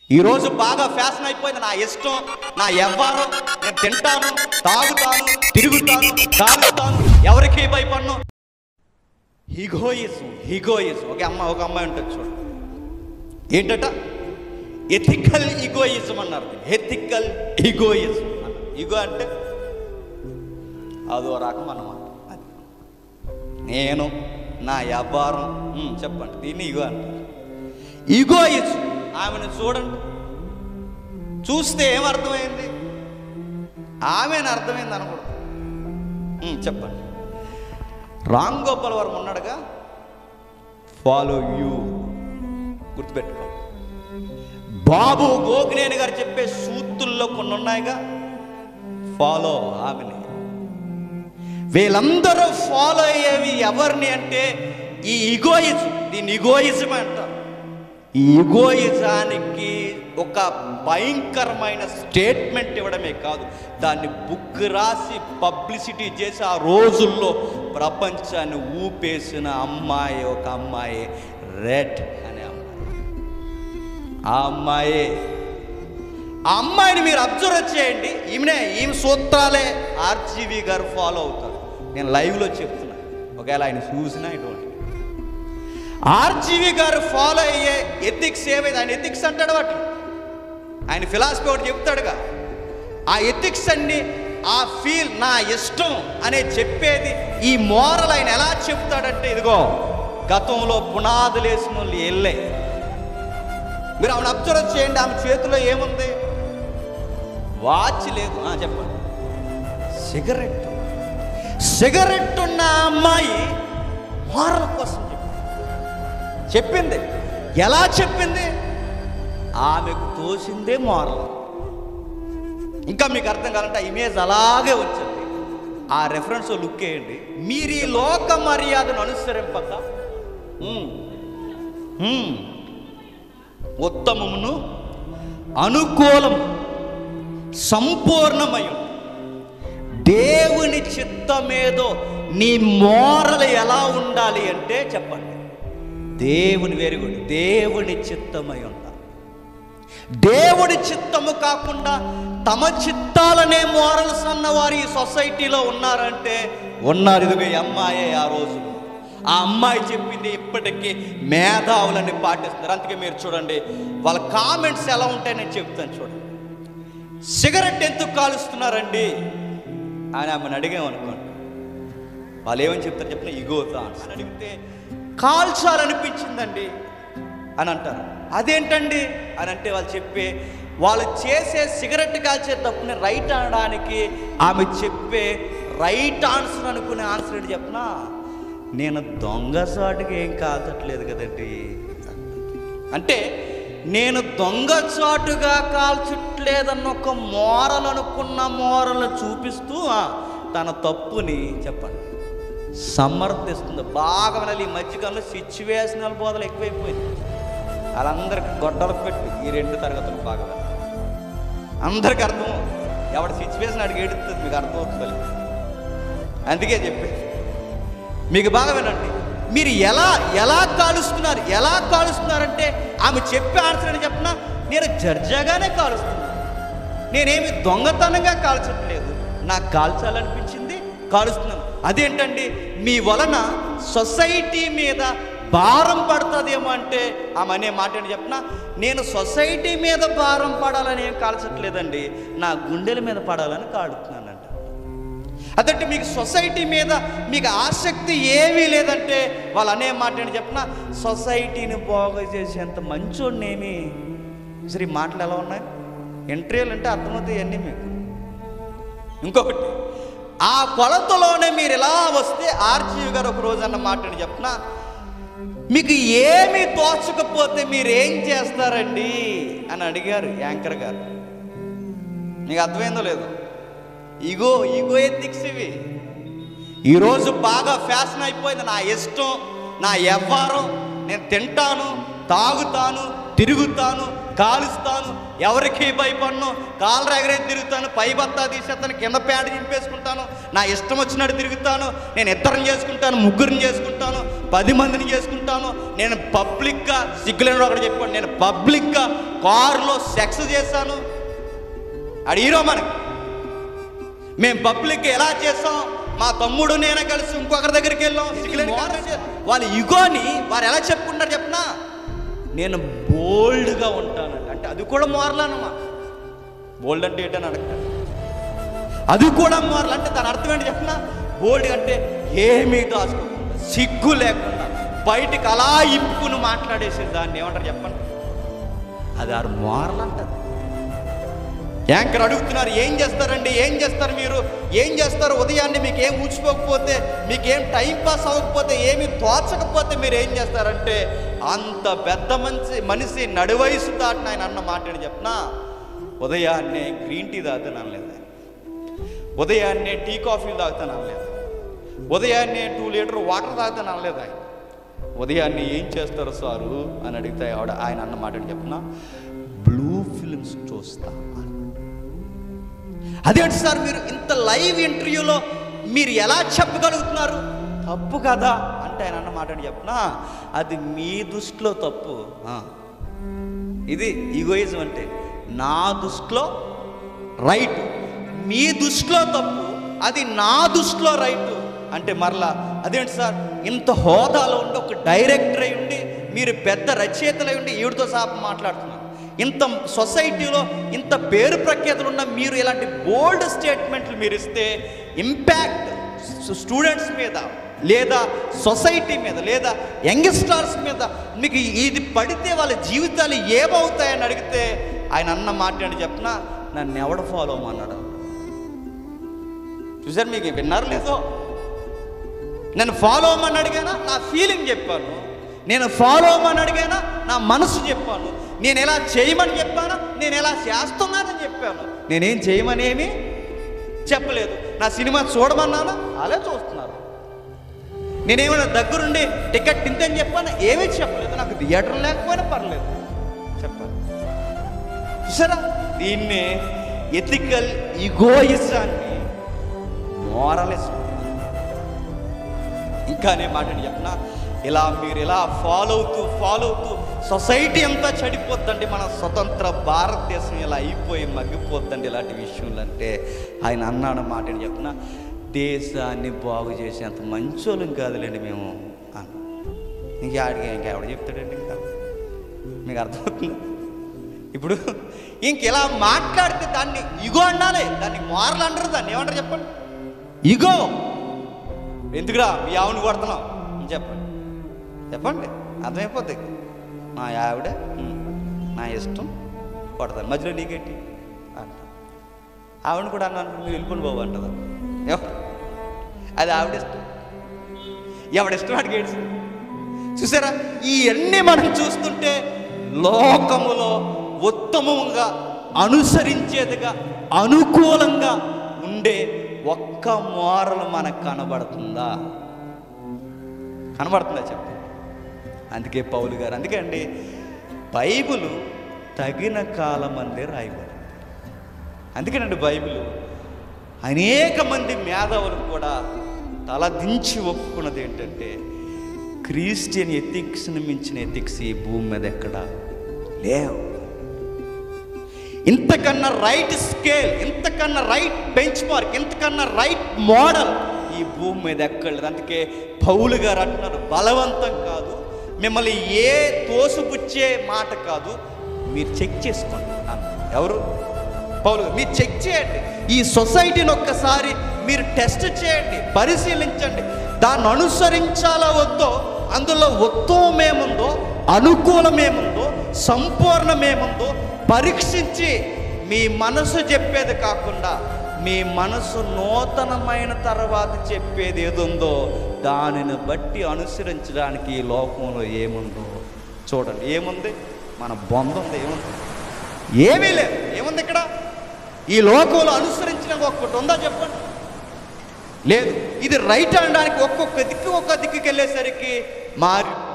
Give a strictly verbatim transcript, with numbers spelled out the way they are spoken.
ఈరోజు బాగా ఫ్యాషన్ అయిపోయింది, నా ఇష్టం, నా వ్యవహారం, నేను తింటాను, తాగుతాను, తిరుగుతాను, తాగుతాను, ఎవరికి భయపడను. ఈగోయిజం ఈగోయిజం ఒక అమ్మ ఒక అమ్మాయి ఉంటుంది చూడు, ఏంటట ఎథికల్ ఈగోయిజం అన్నారు. Ethical egoism. ఈగో అంటే అదో రకం అన్నమాట. అది నేను, నా వ్యవహారం, చెప్పండి, దీన్ని ఈగో అంటారు. ఈగోయిజం. ఆమెను చూడండి, చూస్తే ఏమర్థమైంది? ఆమెను అర్థమైంది అనకూడదు. చెప్పండి. రామ్ గోపాల్ వర్మ ఉన్నాడుగా, ఫాలో యూ, గుర్తుపెట్టుకో. బాబు గోగినేని గారు చెప్పే సూత్తుల్లో కొన్ని ఉన్నాయిగా, ఫాలో ఆమెని. వీళ్ళందరూ ఫాలో అయ్యేవి ఎవరిని అంటే ఈ ఈగోయిజం. దీన్ని ఈగోయిజం అంటారు. ఈ ఈగోయిజానికి ఒక భయంకరమైన స్టేట్మెంట్ ఇవ్వడమే కాదు, దాన్ని బుక్ రాసి పబ్లిసిటీ చేసి ఆ రోజుల్లో ప్రపంచాన్ని ఊపేసిన అమ్మాయి ఒక అమ్మాయి, రెడ్ అనే అమ్మాయి. ఆ అమ్మాయి ఆ అమ్మాయిని మీరు అబ్జర్వ్ చేయండి. ఈమెనే, ఈమె సూత్రాలే ఆర్జీవి గారు ఫాలో అవుతారు. నేను లైవ్లో చెప్తున్నా, ఒకవేళ ఆయన చూసినా ఇటువంటి ఆర్జీవి గారు ఫాలో అయ్యే ఎథిక్స్ ఏవైతే, ఆయన ఎథిక్స్ అంటాడు వాటి, ఆయన ఫిలాసఫీ ఒకటి చెప్తాడుగా. ఆ ఎథిక్స్ అన్ని, ఆ ఫీల్, నా ఇష్టం అనే చెప్పేది, ఈ మోరల్ ఆయన ఎలా చెప్తాడంటే, ఇదిగో గతంలో పునాదులు వేసిన వాళ్ళు వెళ్ళే, మీరు ఆమెను అబ్జర్వ్ చేయండి. ఆమె చేతిలో ఏముంది? వాచ్ లేదు, చెప్పండి, సిగరెట్. సిగరెట్ ఉన్న అమ్మాయి మోరల్ కోసం చెప్పింది. ఎలా చెప్పింది? ఆమెకు తోసిందే మోరల్. ఇంకా మీకు అర్థం కావాలంటే ఆ ఇమేజ్ అలాగే వచ్చింది, ఆ రెఫరెన్స్ లుక్ వేయండి. మీరు ఈ లోక మర్యాదను అనుసరింపక ఉత్తమమును అనుకూలం సంపూర్ణమయం దేవుని చిత్తమేదో, నీ మోరల్ ఎలా ఉండాలి అంటే చెప్పండి, దేవుని వెరుగుడు, దేవుని చిత్తమై ఉండాలి. దేవుడి చిత్తము కాకుండా తమ చిత్తాలనే మోరల్స్ అన్నవారు ఈ సొసైటీలో ఉన్నారంటే ఉన్నారు. ఇదిగో ఈ అమ్మాయే ఆ రోజు. ఆ అమ్మాయి చెప్పింది ఇప్పటికీ మేధావులని పాటిస్తున్నారు. అందుకే మీరు చూడండి వాళ్ళ కామెంట్స్ ఎలా ఉంటాయని నేను చెప్తాను చూడండి. సిగరెట్ ఎందుకు కాలుస్తున్నారండి అని ఆమెను అడిగామనుకోండి, వాళ్ళు ఏమని చెప్తారు చెప్పిన, ఇగోతా అని అడిగితే కాల్చాలనిపించిందండి అని అంటారు. అదేంటండి అని అంటే వాళ్ళు చెప్పే, వాళ్ళు చేసే సిగరెట్ కాల్చే తప్పుని రైట్ అనడానికి ఆమె చెప్పే రైట్ ఆన్సర్ అనుకునే ఆన్సర్ ఏంటి చెప్పనా, నేను దొంగసాటుగా ఏం కాల్చట్లేదు కదండి. అంటే నేను దొంగచాటుగా కాల్చట్లేదన్న ఒక మోరల్ అనుకున్న మోరల్ చూపిస్తూ తన తప్పుని చెప్పండి సమర్థిస్తుంది. బాగా వినాలి. ఈ మధ్యకాలంలో సిచ్యువేషనల్ బోధలు ఎక్కువైపోయింది. వాళ్ళందరికి గొడ్డలకు పెట్టి ఈ రెండు తరగతులు బాగా అందరికి అర్థం, ఎవరి సిచ్యువేషన్ అడిగి ఏడుస్తుంది మీకు అర్థం అవుతుంది. అందుకే చెప్పే మీకు బాగా వినండి. మీరు ఎలా ఎలా కాలుస్తున్నారు ఎలా కాలుస్తున్నారంటే ఆమె చెప్పే ఆన్సర్ అని చెప్పినా, నేను జర్జాగానే కాలుస్తున్నాను, నేనేమి దొంగతనంగా కాల్చట్లేదు, నాకు కాల్చాలనిపించింది కాలుస్తున్నాను. అదేంటండి, మీ వలన సొసైటీ మీద భారం పడుతుందేమో అంటే ఆమె అనే మాట ఏంటి చెప్పినా, నేను సొసైటీ మీద భారం పడాలని ఏం కాల్చట్లేదండి, నా గుండెల మీద పడాలని కాలుతున్నానంట. అదంటే మీకు సొసైటీ మీద మీకు ఆసక్తి ఏమీ లేదంటే వాళ్ళు అనే మాట ఏంటి చెప్పినా, సొసైటీని బాగా చేసేంత మంచోడినేమి. సరే ఈ మాటలు ఎలా ఉన్నాయి? ఇంటర్వ్యూలు అంటే అర్థమవుతాయి అన్నీ మీకు. ఇంకొకటి, ఆ కొలతలోనే మీరు ఎలా వస్తే ఆర్జీవి గారు ఒక రోజు అన్న మాట అని చెప్పినా, మీకు ఏమీ తోచకపోతే మీరు ఏం చేస్తారండి అని అడిగారు యాంకర్ గారు. మీకు అర్థమైందో లేదు? ఈగో ఈగో ఎథిక్స్ ఇవి. ఈరోజు బాగా ఫ్యాషన్ అయిపోయింది, నా ఇష్టం, నా వ్యవహారం, నేను తింటాను, తాగుతాను, తిరుగుతాను, కాలుస్తాను, ఎవరికి భయపడను, కాలు ఎగరేసి తిరుగుతాను, పై బత్తా తీసేస్తాను, కింద ప్యాంటు చింపేసుకుంటాను, నా ఇష్టం వచ్చినట్టు తిరుగుతాను, నేను ఇద్దరిని చేసుకుంటాను, ముగ్గురిని చేసుకుంటాను, పది మందిని చేసుకుంటాను, నేను పబ్లిక్గా సిగ్గులేని ఒకటి చెప్పాను, నేను పబ్లిక్గా కారులో సెక్స్ చేశాను. అడి హీరో మనకి. మేము పబ్లిక్గా ఎలా చేస్తాం, మా తమ్ముడు నేను కలిసి ఇంకొకరి దగ్గరికి వెళ్ళాం, సిగ్గులేని వాళ్ళ ఇగోని వారు ఎలా చెప్పుకుంటారు చెప్పనా, నేను బోల్డ్గా ఉంటానండి. అంటే అది కూడా మోరలన్నమా. బోల్డ్ అంటే ఏంటని అడగండి. అది కూడా మోరల్ అంటే దాని అర్థం ఏంటి చెప్పనా, బోల్డ్ అంటే ఏమీ దాచుకోకుండా, సిగ్గు లేకుండా బయటికి అలా ఇప్పుకుని మాట్లాడేసి దాన్ని ఏమంటారు చెప్పండి, అది ఆరు మోరల్ అంటారు. యాంకర్ అడుగుతున్నారు, ఏం చేస్తారండి, ఏం చేస్తారు మీరు, ఏం చేస్తారు ఉదయాన్నే, మీకు ఏం ఊచిపోకపోతే, మీకేం టైం పాస్ అవ్వకపోతే, ఏమి తోచకపోతే మీరు ఏం చేస్తారంటే, అంత పెద్ద మనిషి మనిషి నడివయసు దాటిన ఆయన అన్న మాట్లాడి చెప్పనా, ఉదయాన్నే గ్రీన్ టీ తాగుతాను అనలేదు, ఉదయాన్నే టీ కాఫీలు తాగుతాను అనలేదు, ఉదయాన్నే టూ లీటర్ వాటర్ తాగుతాను అనలేదు ఆయన. ఉదయాన్నే ఏం చేస్తారు సారు అని అడిగితే ఆవిడ ఆయన అన్న మాట్లాడి చెప్పనా, బ్లూ ఫిల్మ్స్ చూస్తా. అదేంటి సార్ మీరు ఇంత లైవ్ ఇంటర్వ్యూలో మీరు ఎలా చెప్పగలుగుతున్నారు, తప్పు కదా అంటే ఆయన అన్న మాట చెప్పనా, అది మీ దృష్టిలో తప్పు. ఇది ఈగోయిజం అంటే, నా దృష్టిలో రైట్, మీ దృష్టిలో తప్పు, అది నా దృష్టిలో రైట్ అంటే మరలా అదేంటి సార్ ఇంత హోదాలో ఉండి ఒక డైరెక్టర్ అయి ఉండి మీరు పెద్ద రచయితలై ఉండి ఈవిడితో సహా మాట్లాడుతున్నారు, ఇంత సొసైటీలో ఇంత పేరు ప్రఖ్యాతులు ఉన్న మీరు ఇలాంటి బోల్డ్ స్టేట్మెంట్లు మీరు ఇస్తే ఇంపాక్ట్ స్టూడెంట్స్ మీద లేదా సొసైటీ మీద లేదా యంగ్స్టర్స్ మీద మీకు ఇది పడితే వాళ్ళ జీవితాలు ఏమవుతాయని అడిగితే ఆయన అన్న మాట్లాడి చెప్పినా, నన్ను ఎవడు ఫాలో అవ్వమన్నాడు. చూసారు, మీకు విన్నారు లేదో, నన్ను ఫాలో అవ్వమని అడిగానా, నా ఫీలింగ్ చెప్పాను, నేను ఫాలో అవ్వమని అడిగానా, నా మనసు చెప్పాను, నేను ఎలా చేయమని చెప్పాను, నేను ఎలా చేస్తున్నానని చెప్పాను, నేనేం చేయమని ఏమీ చెప్పలేదు, నా సినిమా చూడమన్నాను అలా చూస్తున్నారు, నేనేమైనా దగ్గరుండి టికెట్ తింటని చెప్పాను ఏమీ చెప్పలేదు, నాకు థియేటర్ లేకపోయినా పర్లేదు చెప్పాను. చూసారా, దీన్నే ఎథికల్ ఈగోయిజాన్ని మోరలిజం. ఇంకా నేను మాట్లాడి చెప్పిన, ఇలా మీరు ఇలా ఫాలో అవుతూ ఫాలో అవుతూ సొసైటీ అంతా చెడిపోద్దండి, మన స్వతంత్ర భారతదేశం ఇలా అయిపోయి మగ్గిపోద్దండి ఇలాంటి విషయంలో అంటే ఆయన అన్నాడు మాట్లాడి చెప్పిన, దేశాన్ని బాగు చేసేంత మంచోళ్ళం కాదులేండి మేము అన్న. ఇంకా ఆడికి ఇంకెవడ చెప్తాడండి, ఇంకా మీకు అర్థమవుతుంది. ఇప్పుడు ఇంక ఇలా మాట్లాడితే దాన్ని ఇగో అనాలి, దాన్ని మోరల్ అంటారు, దాన్ని ఏమంటారు చెప్పండి, ఇగో. ఎందుకురా మీ ఆవుని కొడుతున్నాం చెప్పండి, చెప్పండి అర్థమైపోద్ది. మా ఆవిడ నా ఇష్టం కొడతాను, మధ్యలో నీకేంటి అంట. ఆవిడని కూడా అన్నాను, మీరు వెళ్ళిపోండి బాబు అంటదా, అది ఆవిడ ఇష్టం, ఎవడిష్టం వాడికి ఏడ్చి. చూసారా, ఇవన్నీ మనం చూస్తుంటే లోకములో ఉత్తమంగా అనుసరించేదిగా అనుకూలంగా ఉండే ఒక్క మోరల్ మనకు కనబడుతుందా, కనబడుతుందా చెప్పండి. అందుకే పౌలు గారు, అందుకే అండి బైబిల్ తగిన కాలం అందే రాయబడి. అందుకేనండి బైబిల్ అనేక మంది మేధావులు కూడా తలదించి ఒప్పుకున్నది ఏంటంటే, క్రిస్టియన్ ఎథిక్స్ని మించిన ఎథిక్స్ ఈ భూమి మీద ఎక్కడా లేవు. ఇంతకన్నా రైట్ స్కేల్, ఇంతకన్నా రైట్ బెంచ్ మార్క్, ఇంతకన్నా రైట్ మోడల్ ఈ భూమి మీద ఎక్కడలేదు. అందుకే పౌలు గారు అంటున్నారు, బలవంతం కాదు, మిమ్మల్ని ఏ తోసుపుచ్చే మాట కాదు, మీరు చెక్ చేసుకోండి అన్నారు. ఎవరు? పౌలు గారు. మీరు చెక్ చేయండి, ఈ సొసైటీని ఒక్కసారి మీరు టెస్ట్ చేయండి, పరిశీలించండి, దాన్ని అనుసరించాలో వద్దో, అందులో ఉత్తమమేముందో, అనుకూలమేముందో, సంపూర్ణమేముందో పరీక్షించి మీ మనసు చెప్పేది కాకుండా మీ మనసు నూతనమైన తర్వాత చెప్పేది ఏదుందో దానిని బట్టి అనుసరించడానికి ఈ లోకంలో ఏముందో చూడండి. ఏముంది? మన బొంద ఉంది. ఏముంది? ఏమీ లేదు. ఏముంది ఇక్కడ? ఈ లోకంలో అనుసరించడానికి ఒక్కటి ఉందా చెప్పండి? లేదు. ఇది రైట్ అనడానికి ఒక్కొక్క దిక్కు ఒక్కొక్క దిక్కుకి వెళ్ళేసరికి మారి